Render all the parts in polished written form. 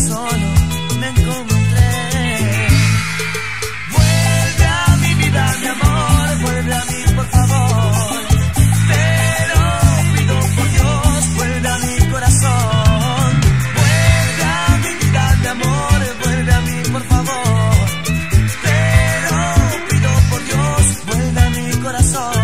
solo me encontré. Vuelve a mi vida, mi amor, vuelve a mí, por favor. Te lo pido por Dios, vuelve a mi corazón. Vuelve a mi vida, mi amor, vuelve a mí, por favor. Te lo pido por Dios, vuelve a mi corazón.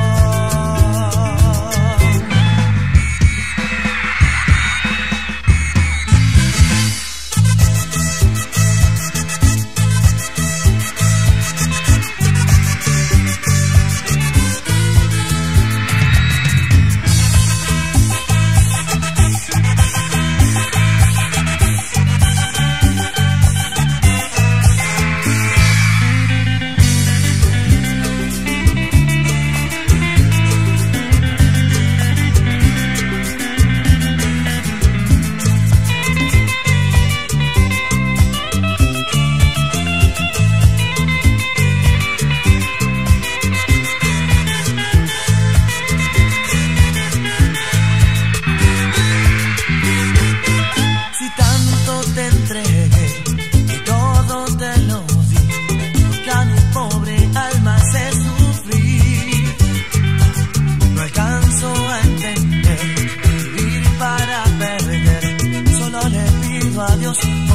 Adiós.